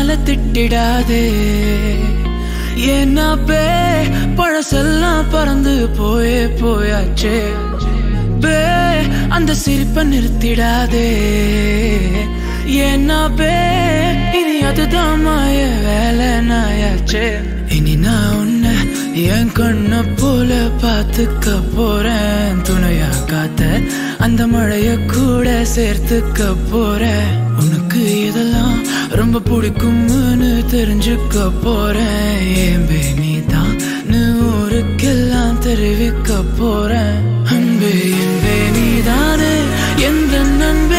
என்ன திட்டிடாதே ஏன்னா பே பழசெல்லாம் பறந்து போயாச்சே பே அந்த சிரிப்பை நிறுத்திடாதே ஏன்னா பே இனி அதுதான் மாய வேலை நாயாச்சே இனி நான் உன்னை என் கண்ண போல பார்த்துக்க போறேன் துணையா காத்த அந்த மழைய கூட சேர்த்துக்க போறேன் உனக்கு இதெல்லாம் ரொம்ப பிடிக்கும்னு தெரிஞ்சுக்க போறேன் ஏன் நீதான் ஊருக்கெல்லாம் தெரிவிக்க போறேன் அன்பே என்பே நீதானே எந்த நண்பன்